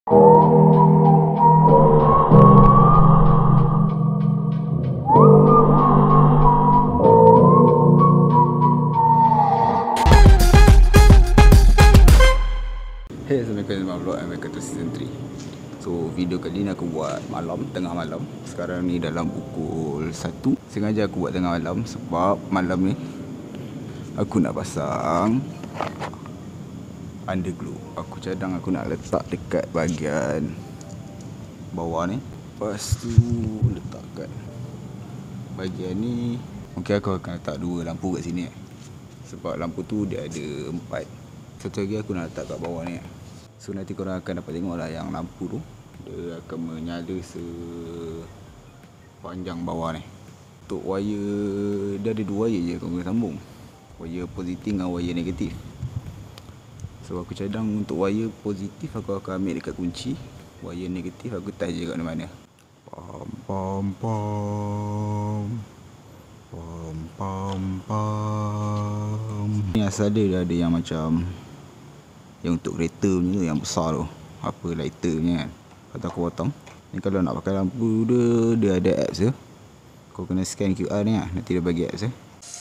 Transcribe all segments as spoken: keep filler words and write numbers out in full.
Hey, Assalamualaikum warahmatullahi wabarakatuh. Welcome to season three. So, video kali ni aku buat malam, tengah malam. Sekarang ni dalam pukul satu. Sengaja aku buat tengah malam sebab malam ni aku nak pasang underglow. Aku cadang aku nak letak dekat bahagian bawah ni. Lepas tu letak kat bahagian ni. Mungkin aku akan letak dua lampu kat sini eh. Sebab lampu tu dia ada empat. Satu lagi aku nak letak kat bawah ni. So nanti korang akan dapat tengok lah yang lampu tu dia akan menyala sepanjang bawah ni. Untuk wire, dia ada dua wire je korang kena sambung. Wire positif dengan wire negatif. So aku cadang untuk wire positif aku akan ambil dekat kunci. Wire negatif aku touch je kat mana-mana. Pam pam pam. Pam pam pam. Ni asal dia ada yang macam yang untuk kereta punya tu, yang besar tu. Apa, lighter punya kan. Lepas tu aku potong. Ni kalau nak pakai lampu dia, dia ada apps je. Kau kena scan Q R ni lah, nanti dia bagi apps je.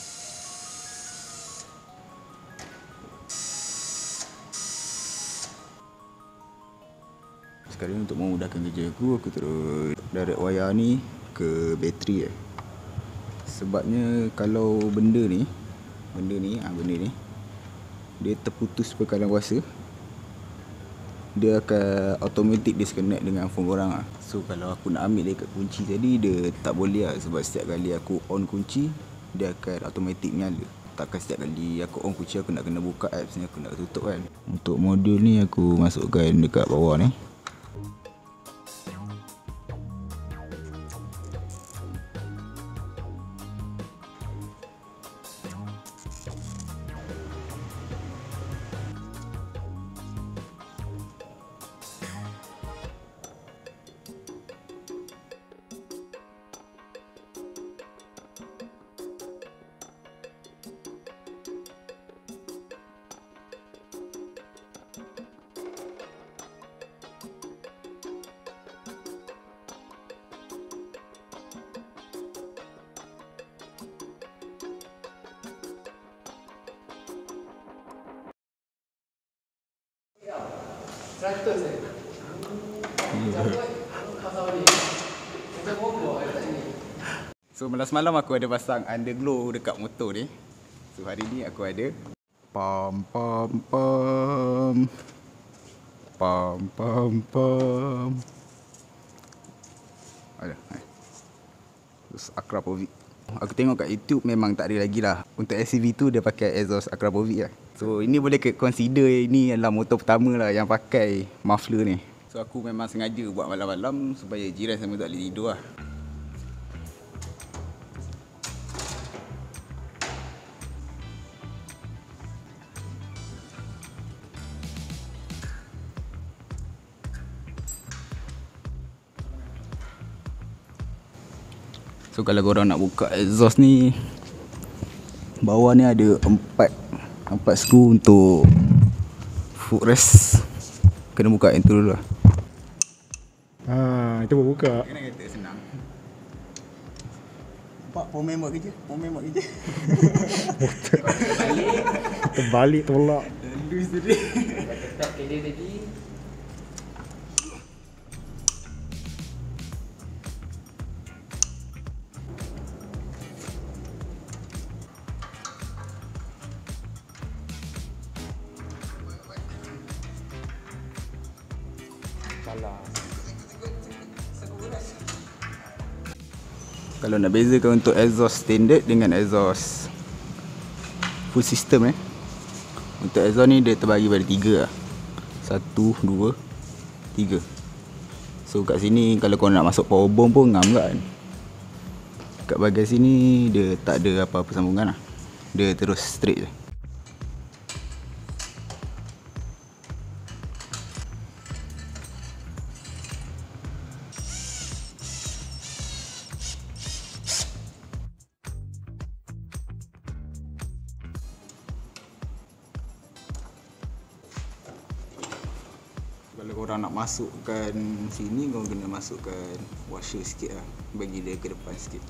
Sekarang untuk memudahkan kerja aku, aku terus direct wire ni ke bateri eh. Sebabnya kalau benda ni, benda ni, ah benda ni dia terputus perkalian kuasa, dia akan automatic disconnect dengan phone korang lah. So kalau aku nak ambil dekat kunci tadi, dia tak boleh lah. Sebab setiap kali aku on kunci, dia akan automatic menyala. Takkan setiap kali aku on kunci, aku nak kena buka apps ni, aku nak tutup kan. Untuk modul ni aku masukkan dekat bawah ni. Seratus eh? Cabut pasal balik. Macam mogok kat sini. So malam semalam aku ada pasang underglow dekat motor ni. So hari ni aku ada pam pam pam. Pam pam pam. Ada. Terus Akrapovic. Aku tengok kat YouTube memang tak ada lagi lah. Untuk S C V tu dia pakai exhaust Akrapovic lah. So ini boleh consider ini adalah motor pertama lah yang pakai muffler ni. So aku memang sengaja buat malam-malam supaya jiran semua tak boleh tidur lah. So kalau korang nak buka exhaust ni, bawah ni ada empat empat skru untuk footrest. Kena buka yang tu dulu lah. Ha, itu baru buka. Kena kata senang. Nampak pomen buat kerja, pomen buat kerja. Balik. Terbalik tolak. Lus tadi. Tetap kerja tadi. Salah. Kalau nak bezakan untuk exhaust standard dengan exhaust full system eh. Untuk exhaust ni dia terbagi pada tiga lah. Satu, dua, tiga. So kat sini kalau kau nak masuk power bomb pun ngam kan. Kat bahagian sini dia tak ada apa-apa sambungan lah. Dia terus straight je. Kalau korang nak masukkan sini, korang kena masukkan washer sikit lah, bagi dia ke depan sikit.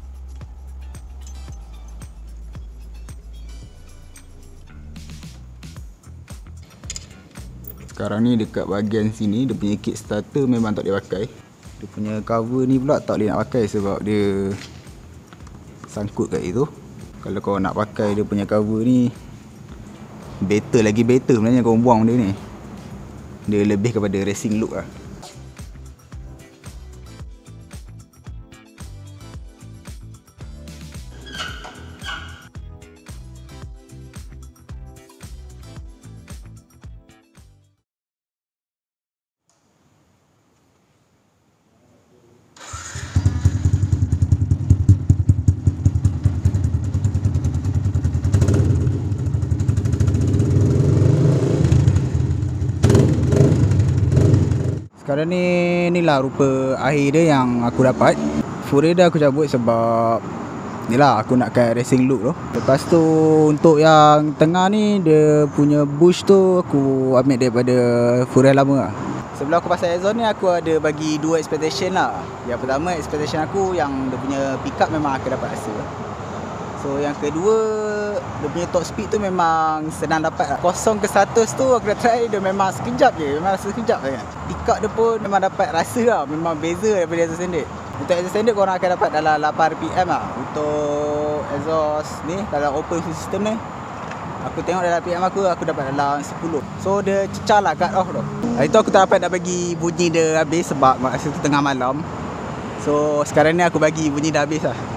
Sekarang ni dekat bahagian sini, dia punya kickstarter memang tak boleh pakai. Dia punya cover ni pula tak boleh nak pakai sebab dia sangkut kat situ. Kalau kau nak pakai dia punya cover ni, better lagi better sebenarnya kau buang dia ni. Dia lebih kepada racing look lah. Sekarang ni, ni lah rupa akhir dia yang aku dapat. Fure dah aku cabut sebab ni lah aku nakkan racing look tu. Lepas tu untuk yang tengah ni, dia punya bush tu aku ambil daripada Fure lama lah. Sebelum aku pasang exhaust ni, aku ada bagi dua expectation lah. Yang pertama expectation aku yang dia punya pickup memang aku dapat rasa. So yang kedua, dia punya top speed tu memang senang dapat lah. Kosong ke seratus tu aku dah try, dia memang sekejap je. Memang rasa sekejap je. Pickup dia pun memang dapat rasa lah. Memang beza daripada exhaust standard. Untuk exhaust standard korang akan dapat dalam lapan R P M lah. Untuk exhaust ni, dalam open system ni, aku tengok dalam R P M aku, aku dapat dalam sepuluh. So dia cecah lah cut off tu. Hari tu aku tak dapat nak bagi bunyi dia habis sebab masa tu tengah malam. So sekarang ni aku bagi bunyi dah habis lah.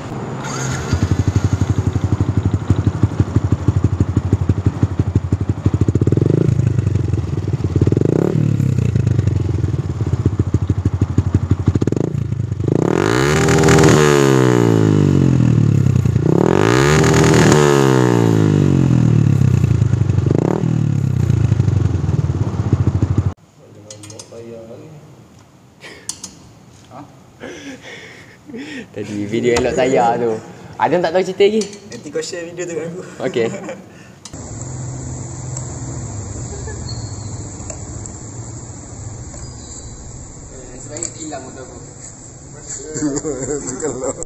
Tadi video elok saya tu. Adam tak tahu cerita lagi. Nanti kau share video tu kat aku. Okey. Sebaik hilang motor aku. Kalau